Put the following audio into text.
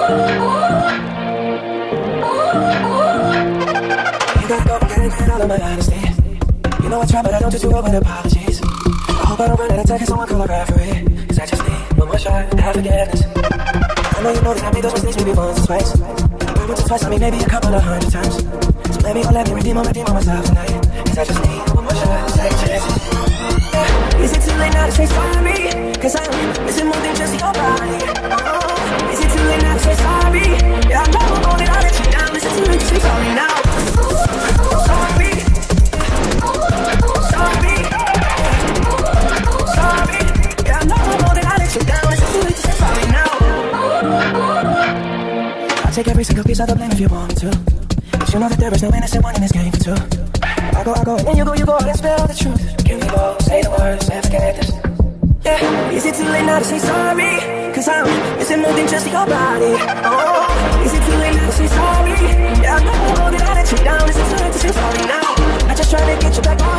gotta go and get all of my honesty. You know I try, but I don't do too well with apologies. I hope I don't run out of time, can someone call a referee? Cause I just need one more shot to have forgiveness. I know you know that I made those mistakes maybe once or twice. But once or twice, I mean maybe a couple of hundred times. So let me redeem on myself tonight. Cause I just need one more shot to take chances. Yeah. Is it too late now to say sorry? Cause I'm missing more than just your body. Oh, is it too late now to say sorry? Yeah, I know that I let you down. Is it too late to say sorry now? Sorry. Sorry. Sorry. Yeah, I know that I let you down. Is it too late to say sorry now? I'll take every single piece of the blame if you want me to. But you know that there is no innocent one in this game for two. I go, and then you go and spell the truth. Can we go, say the words, and forget this? Yeah, is it too late now to say sorry? Cause I'm missing more than just your body. Oh, is it too late now to say sorry? Yeah, I know that I let you down. Is it too late to say sorry now? I just try to get you back on